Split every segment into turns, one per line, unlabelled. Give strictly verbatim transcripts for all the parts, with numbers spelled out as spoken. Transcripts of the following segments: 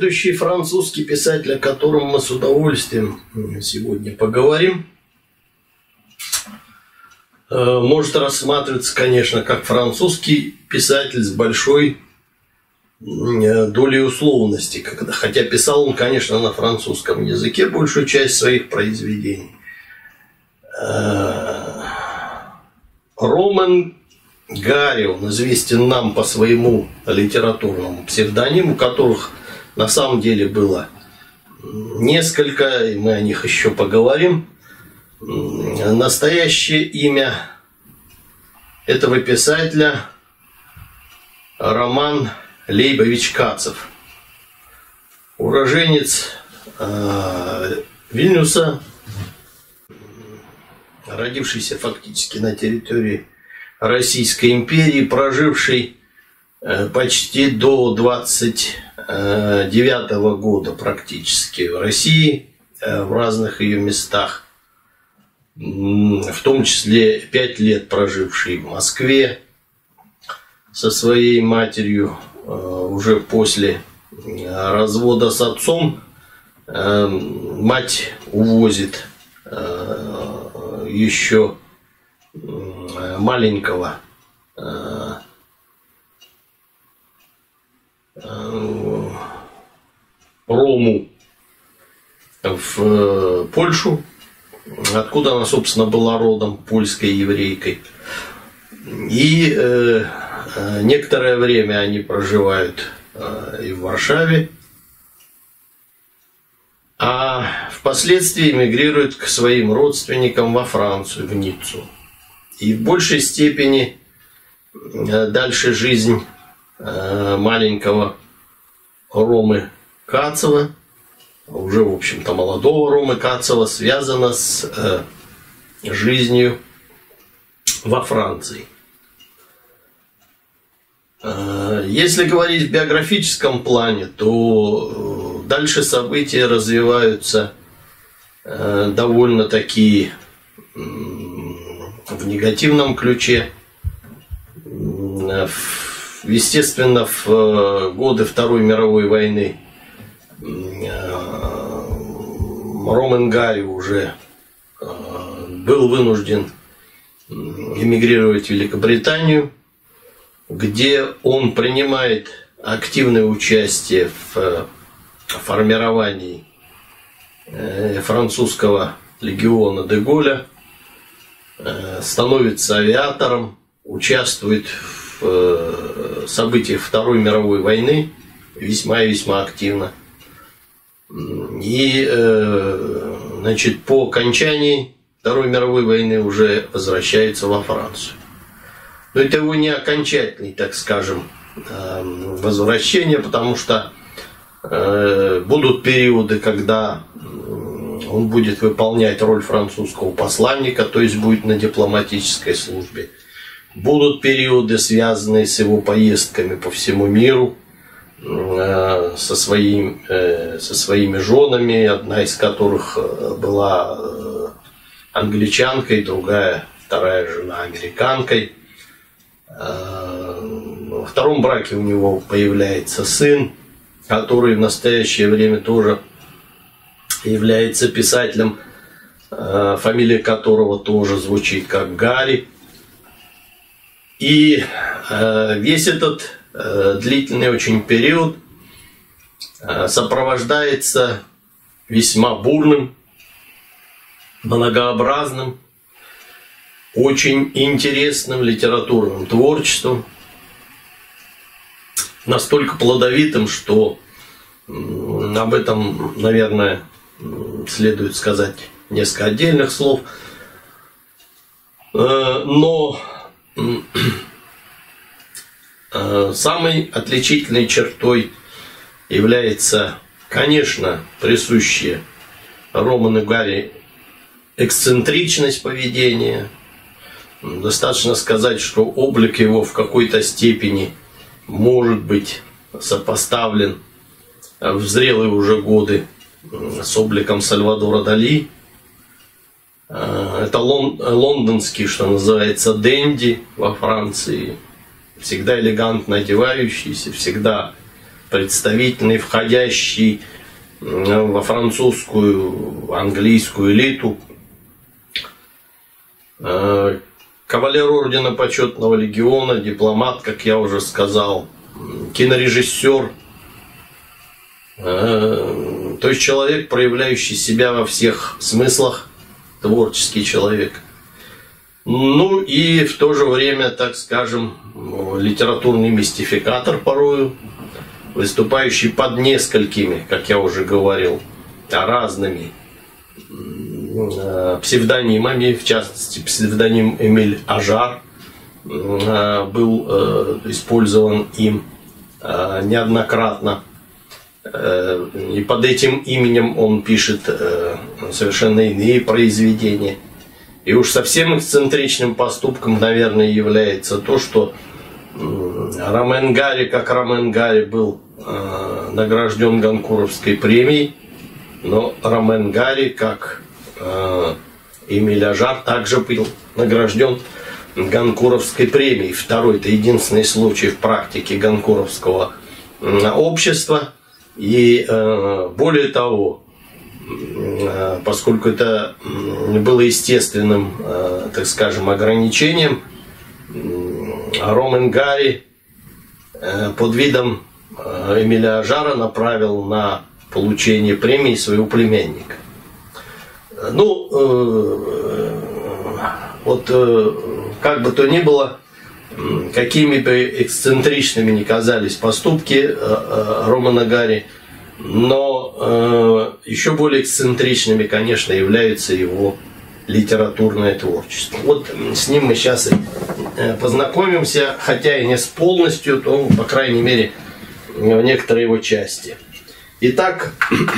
Следующий французский писатель, о котором мы с удовольствием сегодня поговорим, может рассматриваться, конечно, как французский писатель с большой долей условности, хотя писал он, конечно, на французском языке большую часть своих произведений. Роман Гарри, он известен нам по своему литературному псевдониму, которых на самом деле было несколько, и мы о них еще поговорим. Настоящее имя этого писателя Роман Лейбович Кацев, уроженец э, Вильнюса, родившийся фактически на территории Российской империи, проживший э, почти до двадцать девятого года практически в России, э, в разных ее местах, в том числе пять лет проживший в Москве со своей матерью. Уже после развода с отцом мать увозит еще маленького Рому в Польшу, откуда она, собственно, была родом, польской еврейкой. И э, некоторое время они проживают э, и в Варшаве, а впоследствии эмигрируют к своим родственникам во Францию, в Ниццу. И в большей степени э, дальше жизнь э, маленького Ромы Кацева, уже, в общем-то, молодого Ромы Кацева, связана с э, жизнью во Франции. Если говорить в биографическом плане, то дальше события развиваются довольно такие в негативном ключе. Естественно, в годы Второй мировой войны Роман Гарри уже был вынужден эмигрировать в Великобританию, где он принимает активное участие в формировании французского легиона де Голля, становится авиатором, участвует в событиях Второй мировой войны весьма и весьма активно. И, значит, по окончании Второй мировой войны уже возвращается во Францию. Но это его не окончательный, так скажем, возвращение, потому что будут периоды, когда он будет выполнять роль французского посланника, то есть будет на дипломатической службе. Будут периоды, связанные с его поездками по всему миру, со, своим, со своими женами, одна из которых была англичанкой, другая, вторая жена американкой. Во втором браке у него появляется сын, который в настоящее время тоже является писателем, фамилия которого тоже звучит как Гарри. И весь этот длительный очень период сопровождается весьма бурным, многообразным, очень интересным литературным творчеством, настолько плодовитым, что об этом, наверное, следует сказать несколько отдельных слов. Но самой отличительной чертой является, конечно, присущая Роману Гарри эксцентричность поведения. Достаточно сказать, что облик его в какой-то степени может быть сопоставлен в зрелые уже годы с обликом Сальвадора Дали. Это лондонский, что называется, денди во Франции, всегда элегантно одевающийся, всегда представительный, входящий во французскую, английскую элиту, кавалер ордена Почетного легиона, дипломат, как я уже сказал, кинорежиссер, то есть человек, проявляющий себя во всех смыслах, творческий человек. Ну и в то же время, так скажем, литературный мистификатор порою, выступающий под несколькими, как я уже говорил, разными псевдонимами, в частности, псевдоним Эмиль Ажар был использован им неоднократно. И под этим именем он пишет совершенно иные произведения. И уж совсем эксцентричным поступком, наверное, является то, что Ромен Гари, как Ромен Гари, был награжден Гонкуровской премией, но Ромен Гари, как Эмиль Ажар, также был награжден Гонкуровской премией. Второй, это единственный случай в практике Гонкуровского общества. И более того, поскольку это было естественным, так скажем, ограничением, Ромен Гари под видом Эмиля Ажара направил на получение премии своего племянника. Ну, вот как бы то ни было, какими бы эксцентричными ни казались поступки Ромена Гари, но еще более эксцентричными, конечно, является его литературное творчество. Вот с ним мы сейчас и познакомимся, хотя и не с полностью, то, по крайней мере, в некоторой его части. Итак,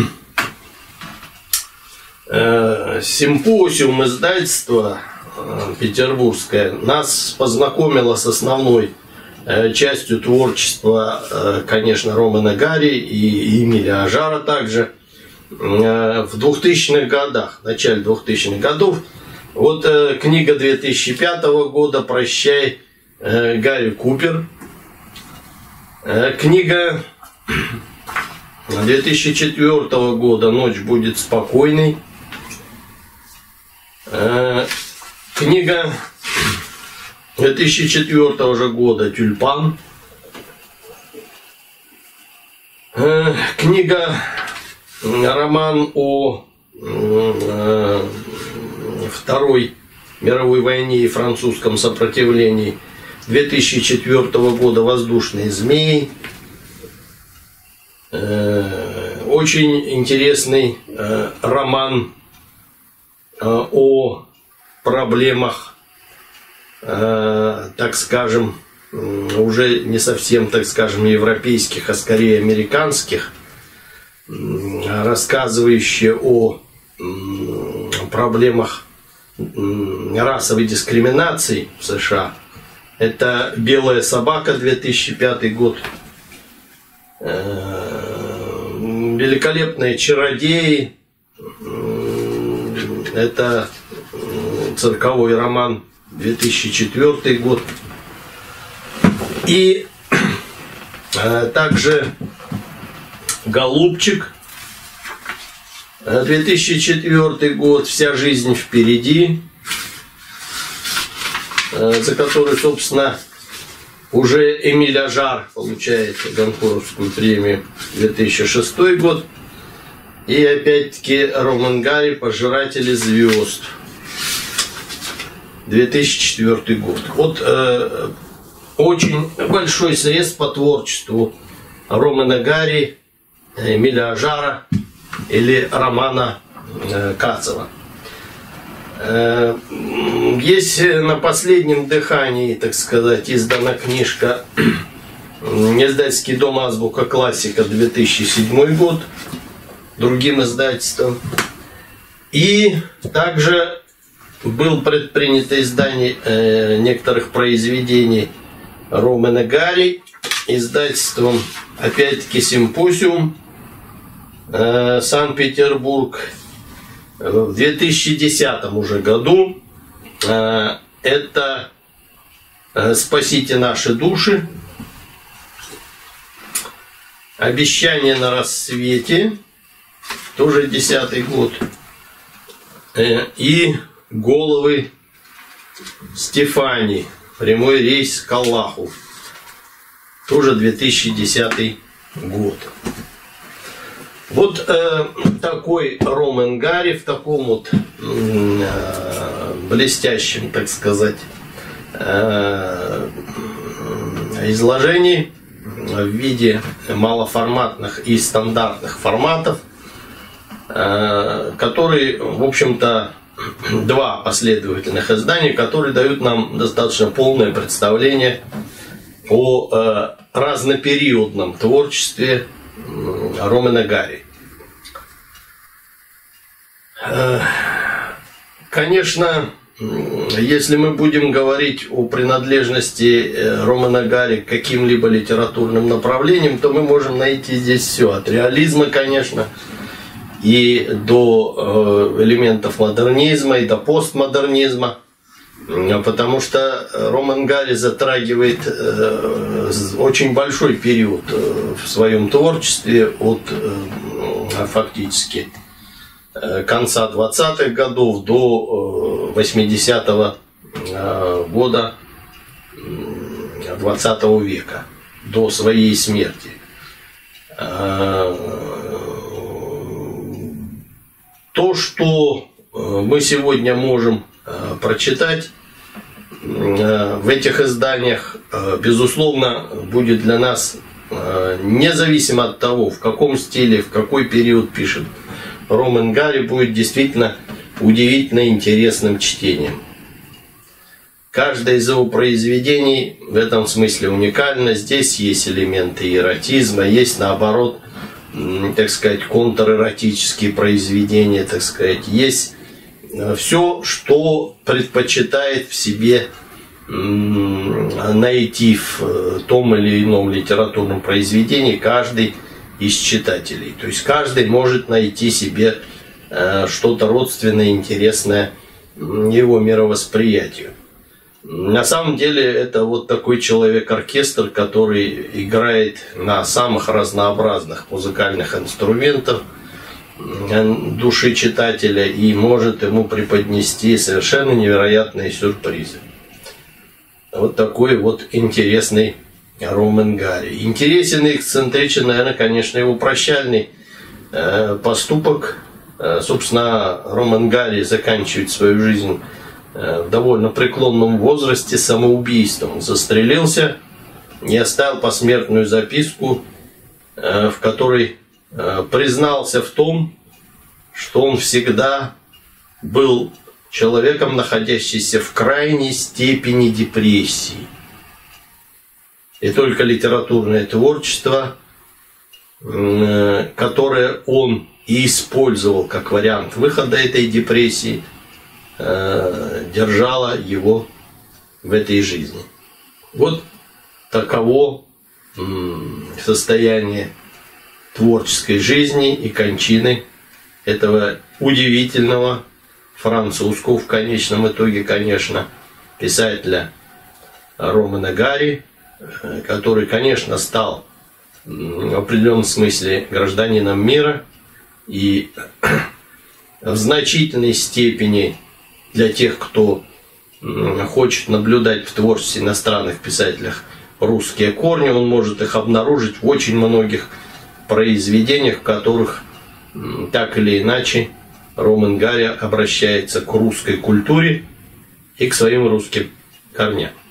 симпозиум издательства петербургское нас познакомило с основной частью творчества, конечно, Ромена Гари и Эмиля Ажара также в двухтысячных годах, в начале двухтысячных годов. Вот книга две тысячи пятого года «Прощай, Гарри Купер». Книга две тысячи четвёртого года «Ночь будет спокойной». Книга две тысячи четвёртого же года «Тюльпан». Книга, роман о Второй мировой войне и французском сопротивлении две тысячи четвёртого года «Воздушные змеи». Очень интересный роман о проблемах, так скажем, уже не совсем, так скажем, европейских, а скорее американских, рассказывающий о проблемах расовой дискриминации в США. Это «Белая собака», две тысячи пятый год. «Великолепные чародеи». Это цирковой роман, две тысячи четвёртый год. И также «Голубчик», две тысячи четвёртый год, «Вся жизнь впереди», за который, собственно, уже Эмиль Ажар получает Гонкуровскую премию, две тысячи шестой год. И опять-таки Ромен Гари «Пожиратели звезд», две тысячи четвёртый год. Вот э, очень большой срез по творчеству Ромена Гари, Эмиля Ажара или Романа э, Кацева. Э, есть на последнем дыхании, так сказать, издана книжка «Издательский дом Азбука Классика», две тысячи седьмой год, другим издательством. И также был предпринято издание э, некоторых произведений Ромена Гари издательством, опять-таки, «Симпозиум», э, Санкт-Петербург. В две тысячи десятом уже году э, это э, «Спасите наши души». «Обещание на рассвете», тоже десятый год, и «Головы Стефани. Прямой рейс к Аллаху», тоже две тысячи десятый год. Вот э, такой Роман Гарри в таком вот э, блестящем, так сказать, э, изложении в виде малоформатных и стандартных форматов, э, которые, в общем-то, два последовательных издания, которые дают нам достаточно полное представление о э, разнопериодном творчестве Романа Гарри. Конечно, если мы будем говорить о принадлежности Романа Гарри к каким-либо литературным направлениям, то мы можем найти здесь все. От реализма, конечно, и до элементов модернизма, и до постмодернизма. Потому что Роман Гарри затрагивает очень большой период в своем творчестве от фактически конца двадцатых годов до восьмидесятого года двадцатого века, до своей смерти. То, что мы сегодня можем прочитать в этих изданиях, безусловно, будет для нас, независимо от того, в каком стиле, в какой период пишет Роман Гарри, будет действительно удивительно интересным чтением. Каждое из его произведений в этом смысле уникально. Здесь есть элементы эротизма, есть, наоборот, так сказать, контрэротические произведения, так сказать, есть все, что предпочитает в себе найти в том или ином литературном произведении каждый из читателей. То есть каждый может найти себе что-то родственное, интересное его мировосприятию. На самом деле это вот такой человек-оркестр, который играет на самых разнообразных музыкальных инструментах души читателя и может ему преподнести совершенно невероятные сюрпризы. Вот такой вот интересный Роман Гарри. Интересен и эксцентричен, наверное, конечно, его прощальный э, поступок. Э, собственно, Роман Гарри заканчивает свою жизнь э, в довольно преклонном возрасте самоубийством. Он застрелился и оставил посмертную записку, э, в которой признался в том, что он всегда был человеком, находящимся в крайней степени депрессии. И только литературное творчество, которое он и использовал как вариант выхода этой депрессии, держало его в этой жизни. Вот таково состояние творческой жизни и кончины этого удивительного французского, в конечном итоге, конечно, писателя Романа Гарри, который, конечно, стал в определенном смысле гражданином мира и в значительной степени для тех, кто хочет наблюдать в творчестве иностранных писателях русские корни, он может их обнаружить в очень многих произведениях, в которых так или иначе Роман Гарри обращается к русской культуре и к своим русским корням.